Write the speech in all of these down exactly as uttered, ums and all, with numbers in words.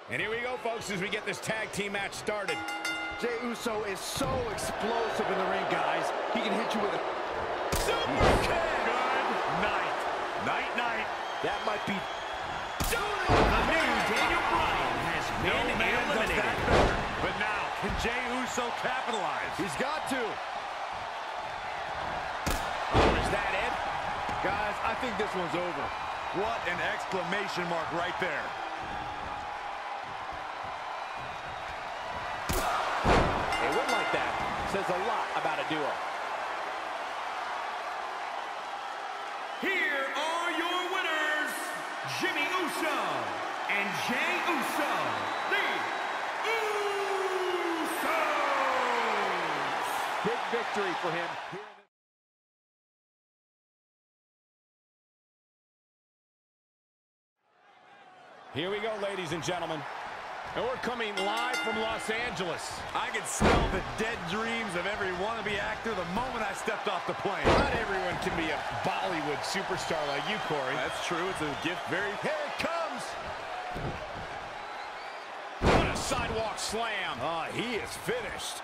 And here we go, folks, as we get this tag team match started. Jey Uso is so explosive in the ring, guys. He can hit you with a super kick. Good night. Night, night. That might be... The new Daniel Bryan has been no eliminated. But now, can Jey Uso capitalize? He's got to. Oh, is that it? Guys, I think this one's over. What an exclamation mark right there. A win like that says a lot about a duo. Here are your winners, Jimmy Uso and Jey Uso, the Usos. Big victory for him. Here we go, ladies and gentlemen. And we're coming live from Los Angeles. I could smell the dead dreams of every wannabe actor the moment I stepped off the plane. Not everyone can be a Bollywood superstar like you, Corey. That's true. It's a gift. Very. Here it comes. What a sidewalk slam. Oh, he is finished.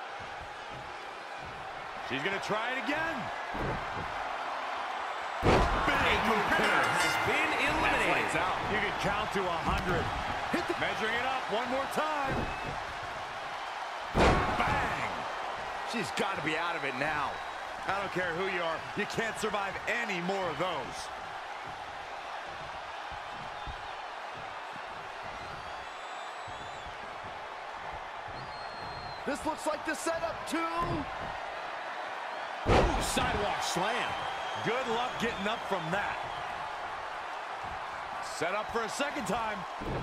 She's going to try it again. A competitor has been eliminated. Lights out. You can count to a hundred. Measuring it up one more time. Bang! She's got to be out of it now. I don't care who you are. You can't survive any more of those. This looks like the setup, too. Ooh, sidewalk slam. Good luck getting up from that. Set up for a second time.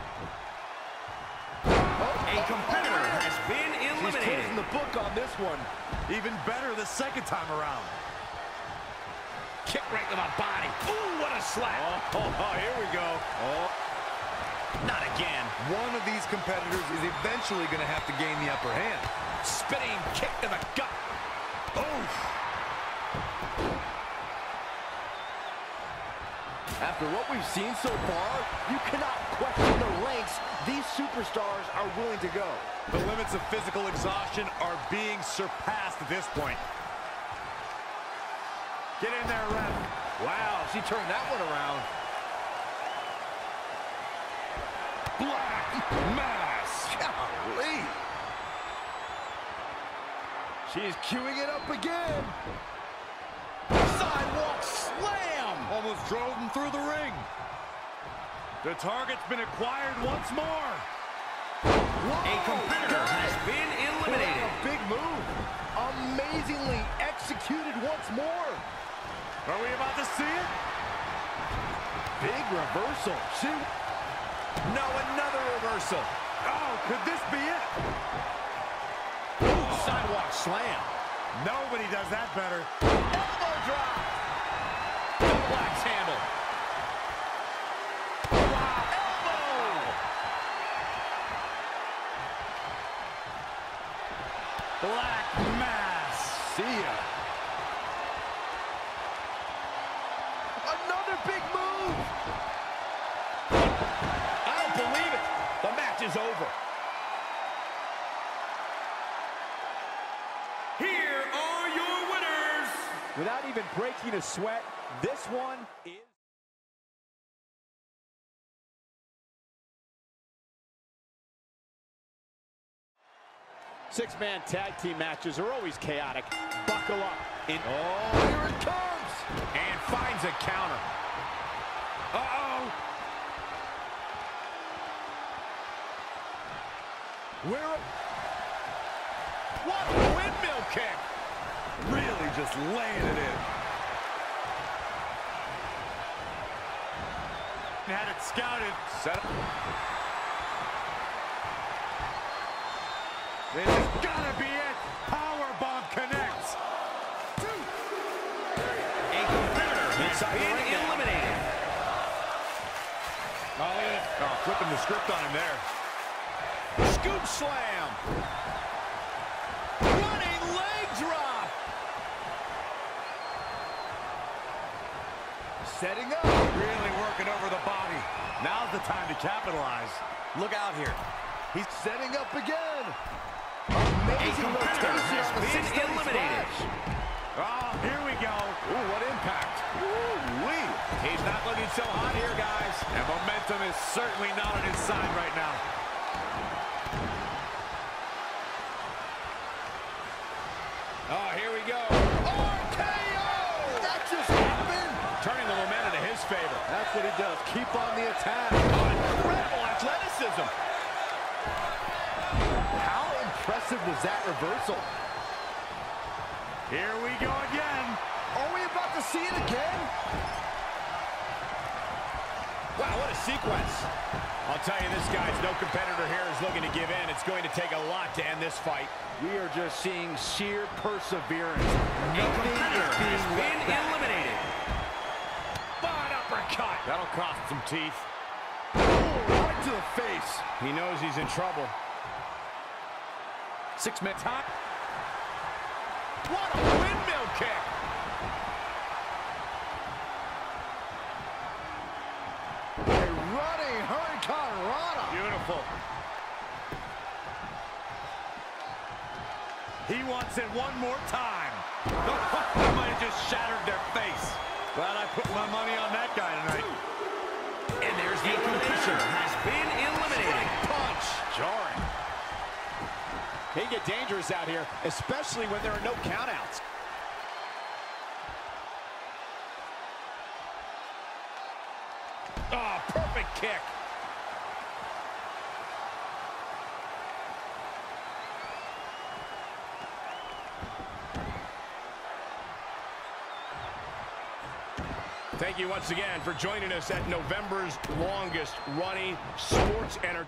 A competitor has been She's eliminated. closing the book on this one. Even better the second time around. Kick right to the body. Ooh, what a slap. Oh, oh, oh, here we go. Oh. Not again. One of these competitors is eventually going to have to gain the upper hand. Spinning kick to the gut. Oof. After what we've seen so far, you cannot question the lengths these superstars are willing to go. The limits of physical exhaustion are being surpassed at this point. Get in there, ref. Wow, she turned that one around. Black mass. Golly. She's queuing it up again. Sidewalk slam. Almost drove him through the ring. The target's been acquired once more. Whoa, A competitor God. has been eliminated. A big move. Amazingly executed once more. Are we about to see it? Big reversal. She... No, another reversal. Oh, could this be it? Ooh, sidewalk slam. Nobody does that better. Elbow drop. Double axe handle. Wow, elbow. Black mass. See ya. Another big move. I don't believe it. The match is over. Here are your winners. Without even breaking a sweat, this one is... Six-man tag team matches are always chaotic. Buckle up. In Oh, here it comes. And finds a counter. Uh-oh. Where? What a windmill kick. Really just laying it in. Had it scouted. Set up. This has gotta be it. Powerbomb connects. A competitor has Inside the been ring now. eliminated. Oh, look at it. Oh, flipping the script on him there. Scoop slam. Running leg drop. setting up. Really working over the body. Now's the time to capitalize. Look out here. He's setting up again. Amazing rotation on the six eliminated. Oh, here we go. Ooh, what impact. Ooh-wee. He's not looking so hot here, guys. And momentum is certainly not on his side right now. Oh, here we go. R K O! That just happened. Turning the momentum to his favor. That's what he does. Keep on the attack. Oh, incredible athleticism. How impressive was that reversal? Here we go again. Are we about to see it again? Wow, what a sequence. I'll tell you, this guy's no competitor here is looking to give in. It's going to take a lot to end this fight. We are just seeing sheer perseverance. Nothing is being left back. Eliminated. Bad uppercut. That'll cost some teeth. Oh, right to the face. He knows he's in trouble. Six-minute time. What a windmill kick. A running Hurricane Rana. Beautiful. He wants it one more time. That might have just shattered their face. Glad I put my money on that guy tonight. And there's the competitor has been eliminated. Punch. Jarring. He can get dangerous out here, especially when there are no countouts. Oh, perfect kick. Thank you once again for joining us at November's longest running sports entertainment.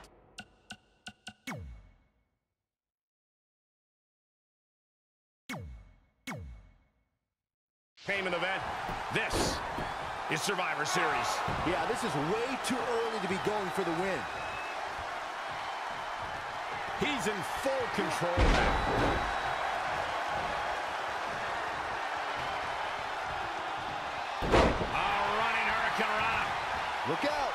Payment event. This is Survivor Series. Yeah, this is way too early to be going for the win. He's in full control now. Oh, running Hurricane Rana. Look out.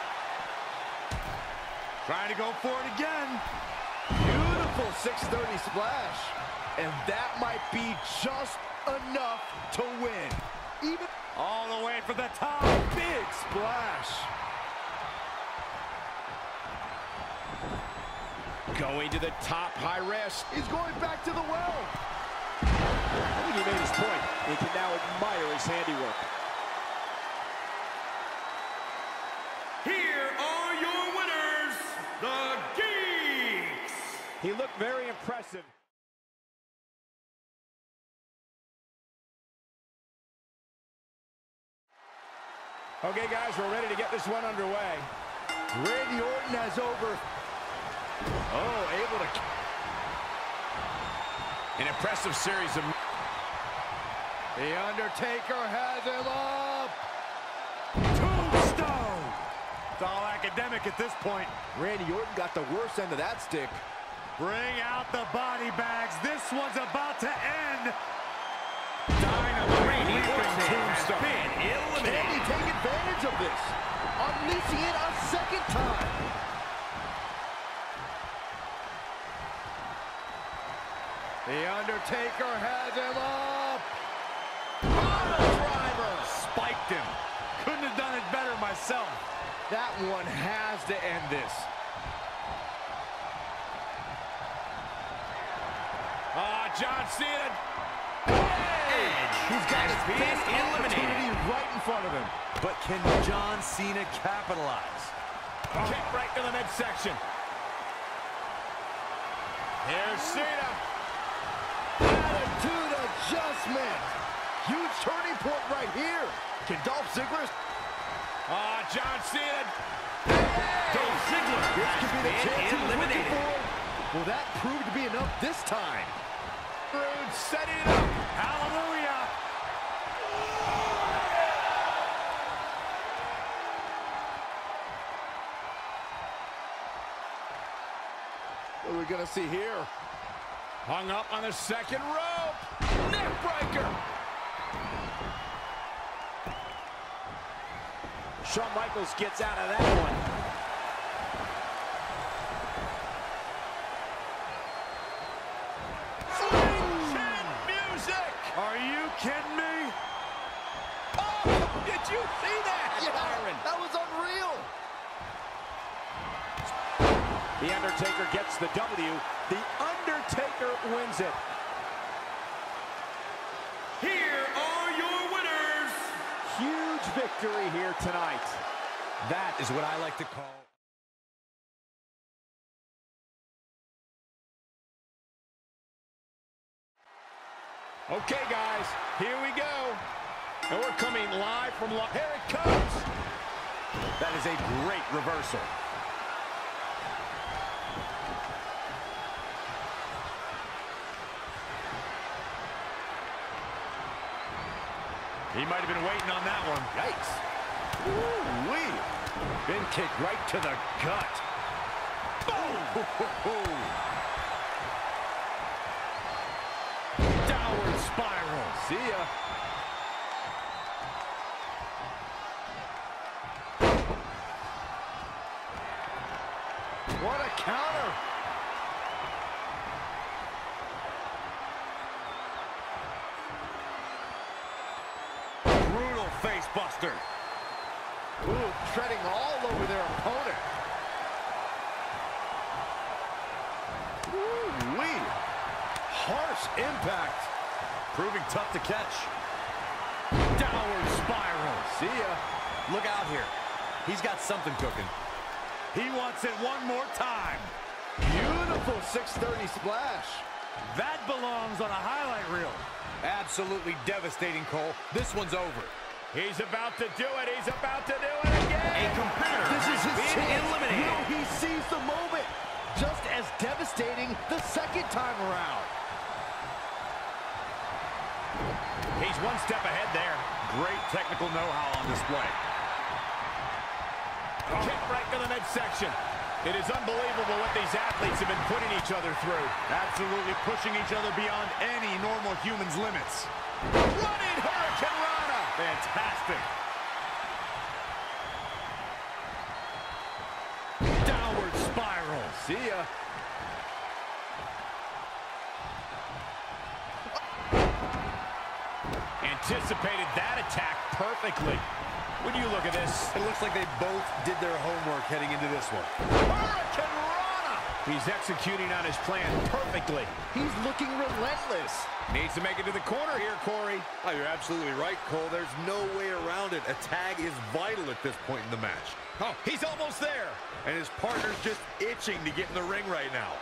Trying to go for it again. Beautiful six thirty splash. And that might be just enough to win. Even All the way for the top. big splash. Going to the top, high risk. He's going back to the well. I think he made his point. He can now admire his handiwork. Here are your winners, the Geeks. He looked very impressive. Okay, guys, we're ready to get this one underway. Randy Orton has over. Oh, able to. An impressive series of... The Undertaker has him up. Tombstone. It's all academic at this point. Randy Orton got the worst end of that stick. Bring out the body bags. This one's about to end. Dynamite. Randy Leaping Orton has tombstone. been Can he eliminated. take advantage of this? Unleashing it a second time. The Undertaker has him up. Pile driver. Spiked him. Couldn't have done it better myself. That one has to end this. Ah, John Cena. Edge He's got has his been best opportunity eliminated. right in front of him. But can John Cena capitalize? Kick right to the midsection. Here's Cena. Attitude adjustment. Huge turning point right here. Can Dolph Ziggler? Ah, John Cena. Dolph Ziggler This has could be the chance been he was looking eliminated. for. Will that prove to be enough this time? Rude setting it up. Hallelujah. What are we going to see here? Hung up on the second rope. Neck breaker. Shawn Michaels gets out of that one. Are you kidding me? Oh, did you see that, Yeah, Byron? that was unreal. The Undertaker gets the W. The Undertaker wins it. Here are your winners. Huge victory here tonight. That is what I like to call... Okay, guys, here we go. And we're coming live from... Lo here it comes. That is a great reversal. He might have been waiting on that one. Yikes. Woo-wee. Been kicked right to the gut. Boom. Downward spiral. See ya. What a counter. Brutal face buster. Ooh, treading all over their opponent. Ooh-wee. Harsh impact. Proving tough to catch. Downward spiral. See ya. Look out here. He's got something cooking. He wants it one more time. Beautiful six thirty splash. That belongs on a highlight reel. Absolutely devastating, Cole. This one's over. He's about to do it. He's about to do it again. A competitor This is has his been chance. eliminated. Will he seize the moment? Just as devastating the second time around. He's one step ahead there. Great technical know-how on display. Kick right to the midsection. It is unbelievable what these athletes have been putting each other through. Absolutely pushing each other beyond any normal human's limits. Running Hurricane Rana. Fantastic. Downward spiral. See ya. Anticipated that attack perfectly. When you look at this, It looks like they both did their homework heading into this one. Hurricane Rana. He's executing on his plan perfectly. He's looking relentless. Needs to make it to the corner here, Corey. Oh, you're absolutely right, Cole. There's no way around it. A tag is vital at this point in the match. Oh, he's almost there. And his partner's just itching to get in the ring right now.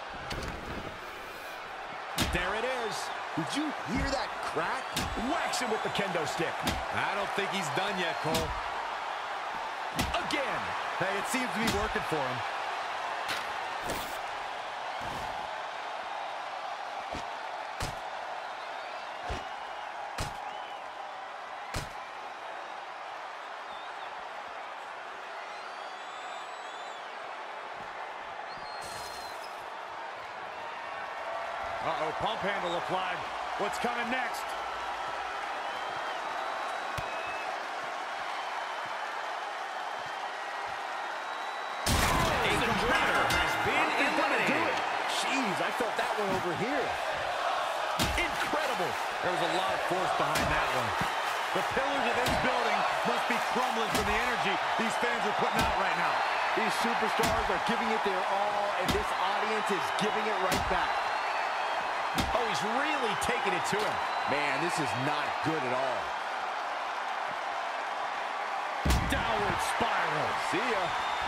There it is. Did you hear that crack? Whacks him with the kendo stick. I don't think he's done yet, Cole. Again. Hey, it seems to be working for him. Uh-oh, pump handle applied. What's coming next? A competitor has been eliminated. Jeez, I felt that one over here. Incredible. There was a lot of force behind that one. The pillars of this building must be crumbling from the energy these fans are putting out right now. These superstars are giving it their all, and this audience is giving it right back. Oh, he's really taking it to him. Man, this is not good at all. Downward spiral. See ya.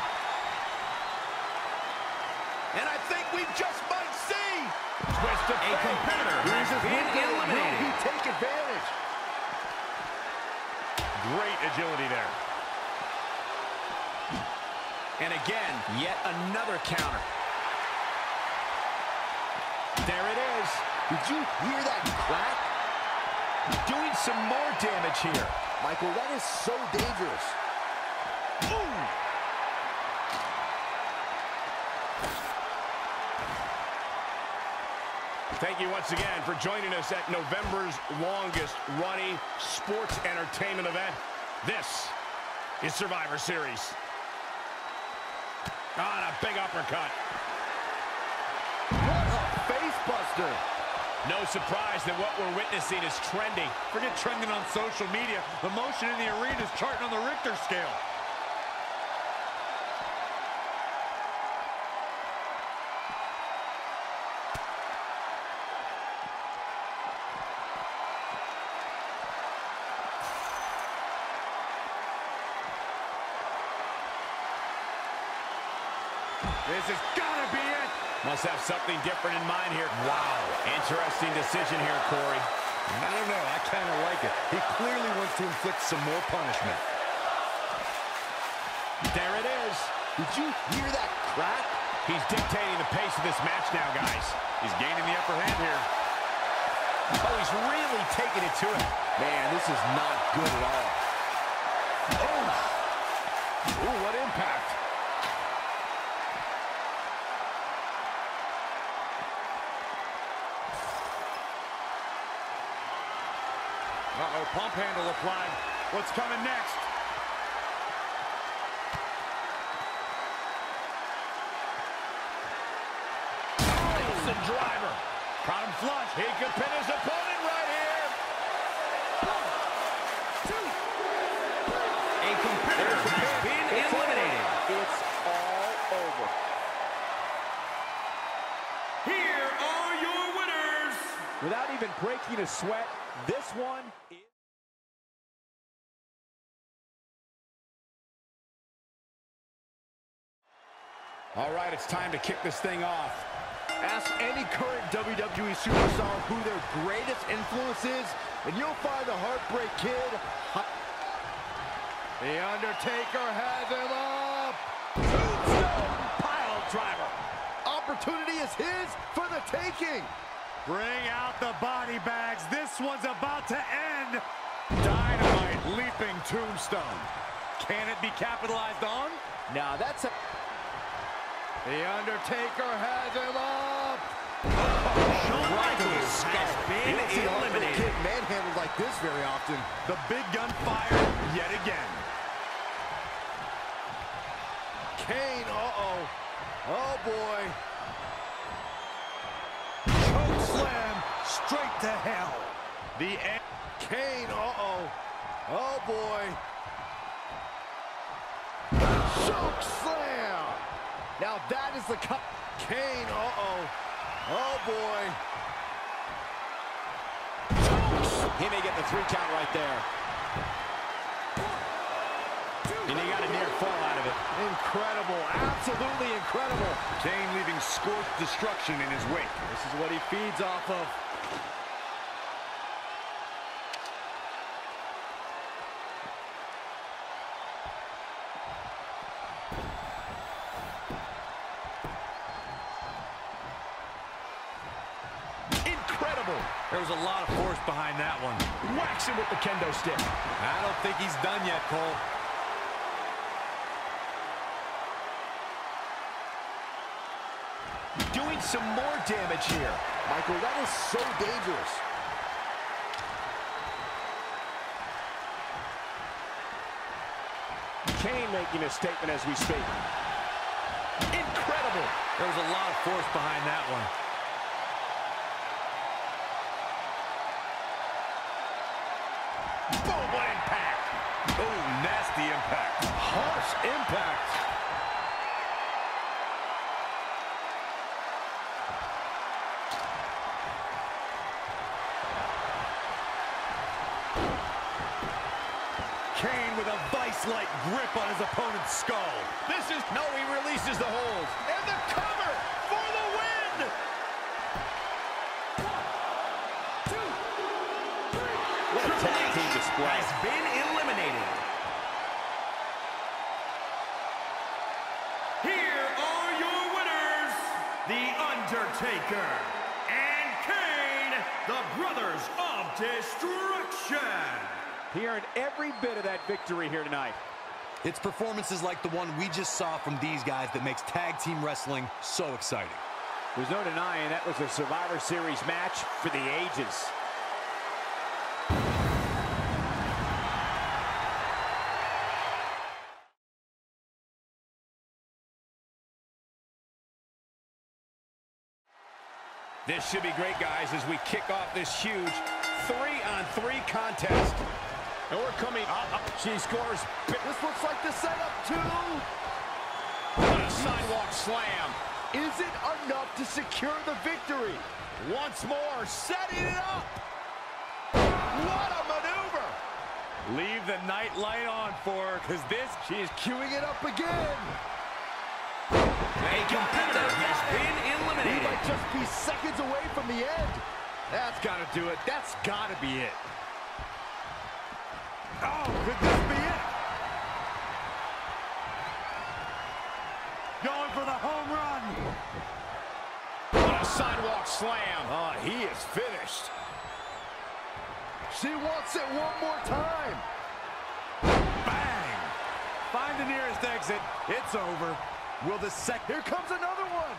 And I think we just might see. Twist of A fate. competitor has been Will he eliminated. take advantage? Great agility there. And again, yet another counter. There it is. Did you hear that crack? Doing some more damage here. Michael, that is so dangerous. Ooh. Thank you once again for joining us at November's longest running sports entertainment event. This is Survivor Series. Ah, and a big uppercut. What a face buster. No surprise that what we're witnessing is trending. Forget trending on social media. The motion in the arena is charting on the Richter scale. This has got to be it. Must have something different in mind here. Wow. Interesting decision here, Corey. I don't know. I kind of like it. He clearly wants to inflict some more punishment. There it is. Did you hear that crack? He's dictating the pace of this match now, guys. He's gaining the upper hand here. Oh, he's really taking it to him. Man, this is not good at all. Oh! Ooh, what impact. Uh-oh, pump handle applied. What's coming next? Nelson driver. Caught him flush. He could pin his opponent right here. One, two. A competitor has been eliminated. It's all over. Here are your winners. Without even breaking a sweat, this one is... All right, it's time to kick this thing off. Ask any current W W E superstar who their greatest influence is, and you'll find the Heartbreak Kid. The Undertaker has him up. Tombstone pile driver. Opportunity is his for the taking. Bring out the body bags. This one's about to end. Dynamite leaping tombstone. Can it be capitalized on? Now that's a... The Undertaker has him up. Shawn Michaels has been eliminated. Kid manhandled like this very often. The big gun fired yet again. Kane, uh-oh. Oh, boy. Choke slam straight to hell. The end. Kane, uh-oh. Oh, boy. Choke slam. Now that is the cut. Kane, uh-oh. Oh, boy. He may get the three count right there. And he got a near fall out of it. Incredible. Absolutely incredible. Kane leaving scorched destruction in his wake. This is what he feeds off of. There was a lot of force behind that one. Whacks him with the kendo stick. I don't think he's done yet, Cole. Doing some more damage here. Michael, that is so dangerous. Kane making a statement as we speak. Incredible. There was a lot of force behind that one. Boom, what impact. Oh, nasty impact. Harsh impact. Kane with a vice-like grip on his opponent's skull. This is, no, he releases the hold. And the cover for the win. One, two, three. What a tag team display. Has been eliminated. Here are your winners, The Undertaker and Kane, the Brothers of Destruction. He earned every bit of that victory here tonight. It's performances like the one we just saw from these guys that makes tag team wrestling so exciting. There's no denying that was a Survivor Series match for the ages. This should be great, guys, as we kick off this huge three-on-three contest. And we're coming up. She scores. This looks like the setup, too. What a sidewalk slam. Is it enough to secure the victory? Once more, setting it up. What a maneuver. Leave the night light on for her, because this... She is queuing it up again. A competitor has been We eliminated. might just be seconds away from the end. That's got to do it. That's got to be it. Oh, could this be it? Going for the home run. What a sidewalk slam. Oh, he is finished. She wants it one more time. Bang! Find the nearest exit. It's over. Will the sec... Here comes another one.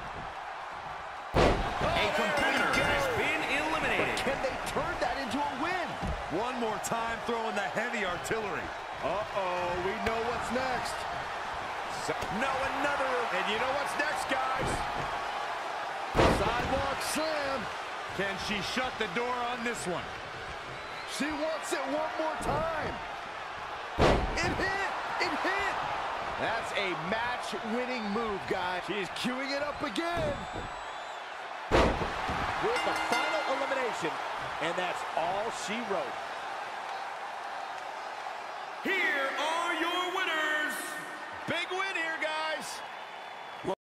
A competitor has been eliminated. Can they turn that into a win? One more time throwing the heavy artillery. Uh-oh, we know what's next. No, another. And you know what's next, guys? Sidewalk slam. Can she shut the door on this one? She wants it one more time. It hit! It hit! That's a match-winning move, guys. She is queuing it up again. With the final elimination, and that's all she wrote. Here